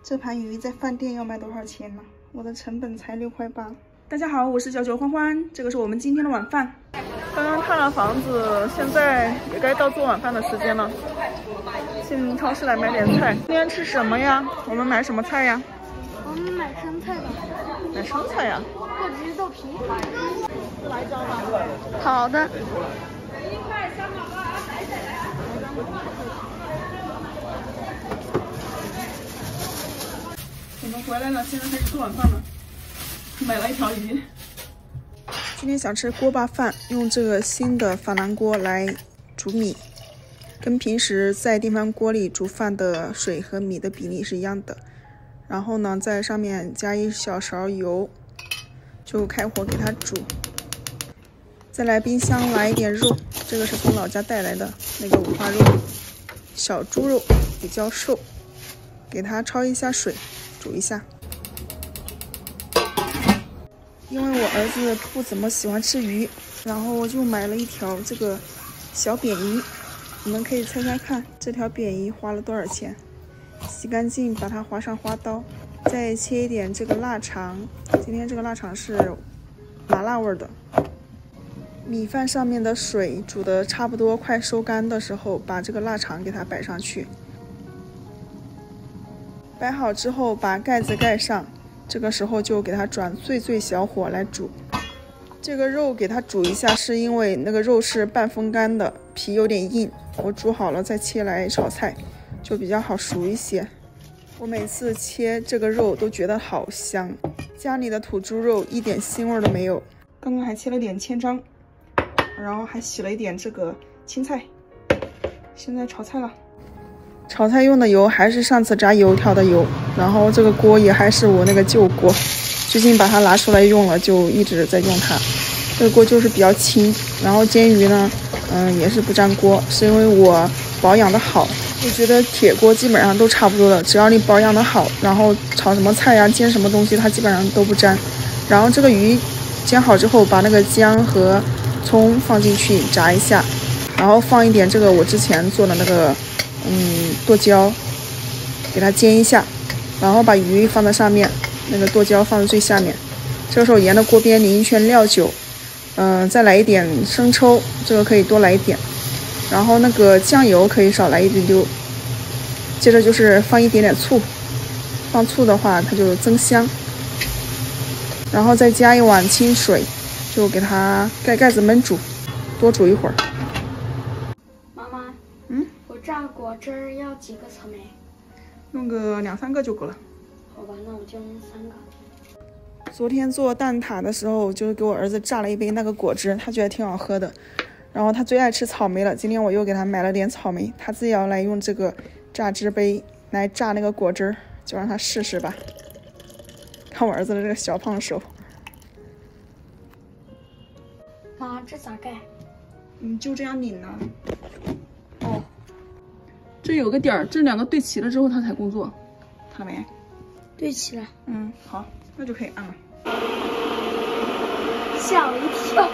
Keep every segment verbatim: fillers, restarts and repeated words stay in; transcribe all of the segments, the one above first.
这盘鱼在饭店要卖多少钱呢？我的成本才六块八。大家好，我是小九欢欢，这个是我们今天的晚饭。刚刚看了房子，现在也该到做晚饭的时间了。进超市来买点菜。今天吃什么呀？我们买什么菜呀？ 我们买生菜吧。 买生菜呀？ 或者是豆皮。 来椒吧。 好的。 我们回来了，现在开始做晚饭了。买了一条鱼。今天想吃锅巴饭，用这个新的珐琅锅来煮米，跟平时在电饭锅里煮饭的水和米的比例是一样的。然后呢，在上面加一小勺油，就开火给它煮。再来冰箱来一点肉，这个是从老家带来的那个五花肉，小猪肉比较瘦，给它焯一下水，煮一下。因为我儿子不怎么喜欢吃鱼，然后我就买了一条这个小扁鱼。你们可以猜猜看，这条扁鱼花了多少钱？洗干净，把它划上花刀，再切一点这个腊肠。今天这个腊肠是麻辣味的。米饭上面的水煮的差不多快收干的时候，把这个腊肠给它摆上去。摆好之后，把盖子盖上。这个时候就给它转最最小火来煮。这个肉给它煮一下，是因为那个肉是半风干的，皮有点硬。我煮好了再切来炒菜，就比较好熟一些。我每次切这个肉都觉得好香，家里的土猪肉一点腥味都没有。刚刚还切了点千张，然后还洗了一点这个青菜。现在炒菜了。炒菜用的油还是上次炸油条的油，然后这个锅也还是我那个旧锅，最近把它拿出来用了，就一直在用它。这个锅就是比较轻，然后煎鱼呢，嗯，也是不粘锅，是因为我保养的好。我觉得铁锅基本上都差不多了，只要你保养的好，然后炒什么菜呀、煎什么东西，它基本上都不粘。然后这个鱼煎好之后，把那个姜和葱放进去炸一下，然后放一点这个我之前做的那个。嗯，剁椒，给它煎一下，然后把鱼放在上面，那个剁椒放在最下面。这个时候沿着锅边淋一圈料酒，嗯、呃，再来一点生抽，这个可以多来一点。然后那个酱油可以少来一丢丢。接着就是放一点点醋，放醋的话它就增香。然后再加一碗清水，就给它盖盖子焖煮，多煮一会儿。 榨果汁儿要几个草莓？ 用个两三个就够了。 好吧，那我就用三个。 昨天做蛋挞的时候，就给我儿子榨了一杯那个果汁，他觉得挺好喝的。然后他最爱吃草莓了，今天我又给他买了点草莓，他自己要来用这个榨汁杯来榨那个果汁，就让他试试吧。看我儿子的这个小胖手。 妈，这咋盖？ 你就这样拧呢。哦。这有个点儿，这两个对齐了之后它才工作，看到没？ 对齐了。 嗯，好，那就可以按了。 吓我一跳！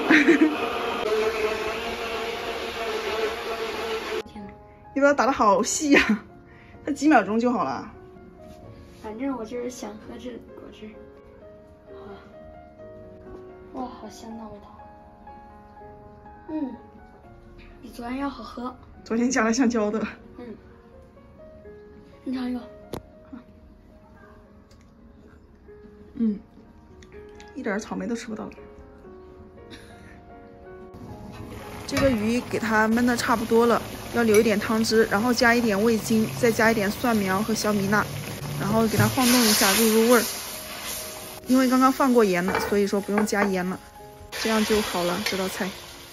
天哪！ 你把它打得好细呀、啊，它几秒钟就好了。 反正我就是想喝这果汁。哇，好香的味道。嗯，比昨天要好喝。 昨天加了橡胶的。 嗯，你尝一个。 嗯，一点草莓都吃不到。这个鱼给它焖的差不多了，要留一点汤汁，然后加一点味精，再加一点蒜苗和小米辣，然后给它晃动一下，入入味儿。因为刚刚放过盐了，所以说不用加盐了，这样就好了这道菜。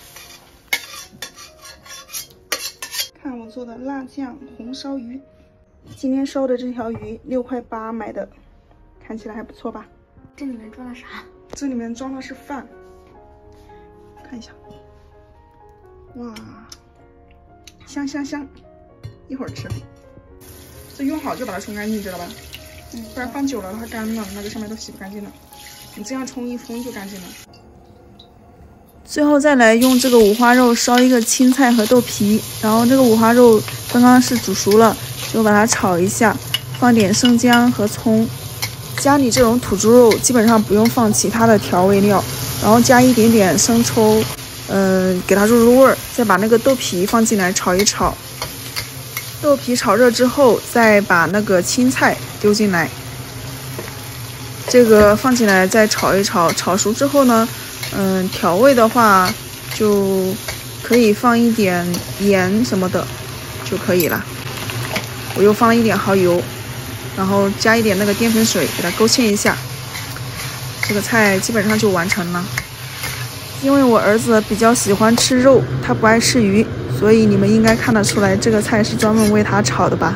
看我做的辣酱红烧鱼，今天烧的这条鱼六块八买的，看起来还不错吧？ 这里面装的啥？ 这里面装的是饭，看一下，哇，香香香，一会儿吃。这用好就把它冲干净，知道吧？嗯，不然放久了它干了，那个上面都洗不干净了。你这样冲一冲就干净了。最后再来用这个五花肉烧一个青菜和豆皮，然后这个五花肉刚刚是煮熟了，就把它炒一下， 放点生姜和葱。家里这种土猪肉基本上不用放其他的调味料，然后加一点点生抽，呃，给它入入味儿，再把那个豆皮放进来炒一炒。豆皮炒热之后，再把那个青菜丢进来，这个放进来再炒一炒，炒熟之后呢，嗯、呃，调味的话就可以放一点盐什么的就可以了。我又放了一点蚝油。然后加一点那个淀粉水，给它勾芡一下，这个菜基本上就完成了。因为我儿子比较喜欢吃肉，他不爱吃鱼，所以你们应该看得出来，这个菜是专门为他炒的吧。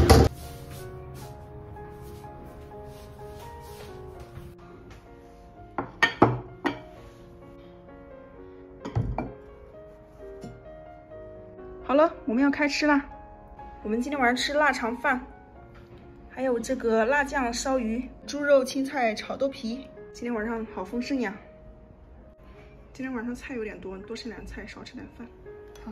好了，我们要开吃啦！我们今天晚上吃腊肠饭。还有这个辣酱烧鱼、猪肉青菜炒豆皮，今天晚上好丰盛呀！今天晚上菜有点多，多吃点菜，少吃点饭。好。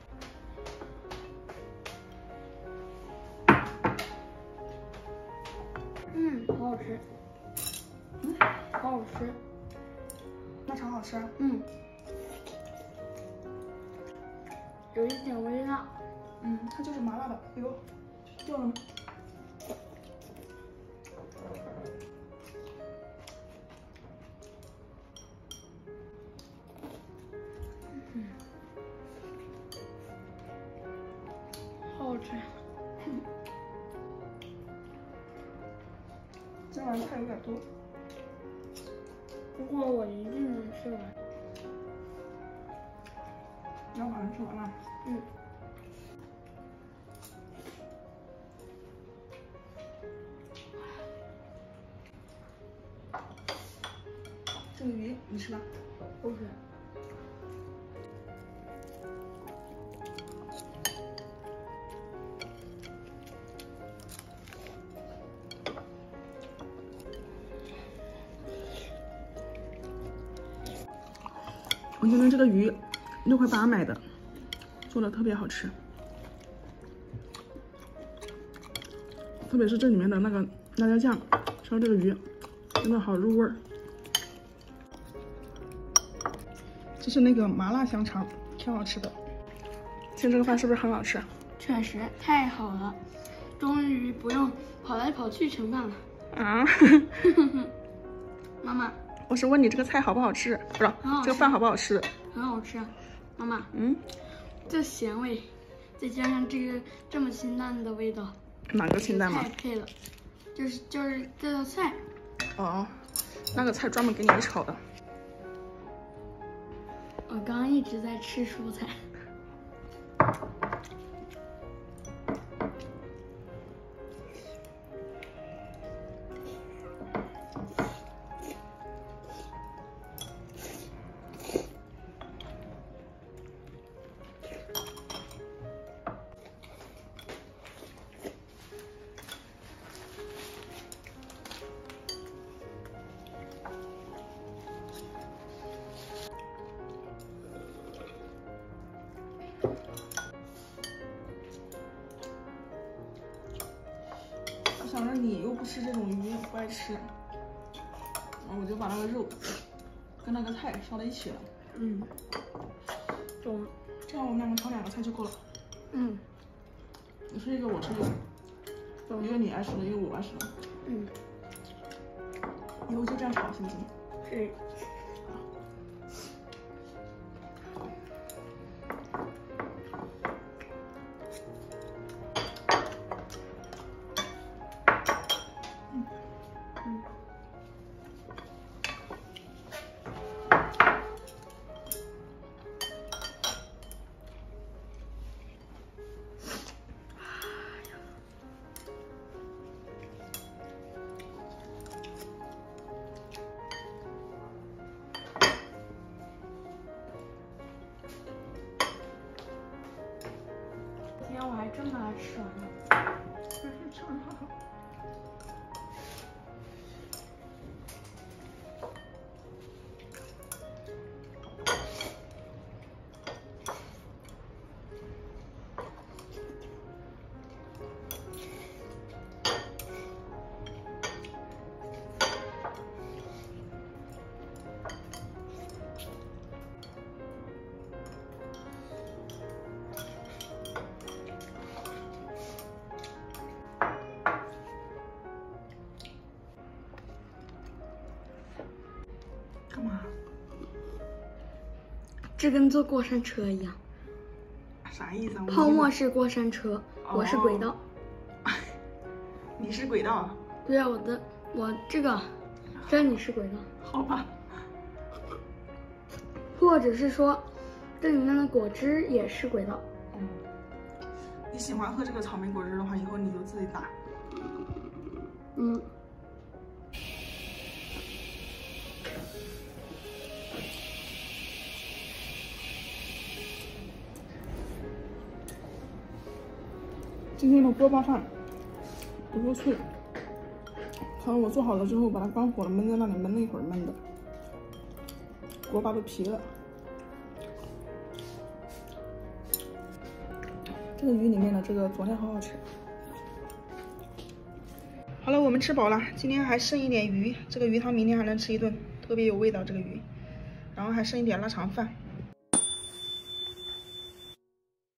嗯，好好吃。嗯，好好吃。 腊肠好吃啊？ 嗯。有一点微辣。 嗯，它就是麻辣的。哎呦，掉了吗？ 嗯，好好吃。嗯， 今晚上菜有点多， 不过我一定能吃完。 你要把它吃完了？ 嗯。 这个鱼你吃吧？ 不吃。 我觉得这个鱼六块八买的，做的特别好吃，特别是这里面的那个辣椒酱烧这个鱼，真的好入味儿。这是那个麻辣香肠，挺好吃的。今天这个饭是不是很好吃？ 确实太好了，终于不用跑来跑去盛饭了。 啊， 妈妈， 我是问你这个菜好不好吃，不是这个饭好不好吃？ 很好吃，妈妈。 嗯， 这咸味，再加上这个这么清淡的味道， 哪个清淡吗？ 太配了，就是就是这道菜。 哦，那个菜专门给你炒的。 我刚刚一直在吃蔬菜。 我想着你又不吃这种鱼，不爱吃，然后我就把那个肉跟那个菜烧在一起了。 嗯，懂了。 这样我们两个炒两个菜就够了。 嗯， 你吃一个，我吃一个，一个你爱吃的，一个我爱吃的。 嗯， 以后就这样炒行不行？ 是。今天我还真把它吃完了。 真是吃完好好。 干嘛？ 这跟坐过山车一样。 啥意思啊？ 泡沫是过山车，我是轨道。 你是轨道？ 对啊，我的我这个，这你是轨道。 好吧。 或者是说，这里面的果汁也是轨道。 嗯。你喜欢喝这个草莓果汁的话，以后你就自己打。 嗯。 今天的锅巴饭不够脆，可能我做好了之后，把它关火了焖在那里焖了一会儿焖的，锅巴都皮了。这个鱼里面的这个佐料好好吃。好了，我们吃饱了，今天还剩一点鱼，这个鱼汤明天还能吃一顿，特别有味道这个鱼，然后还剩一点腊肠饭。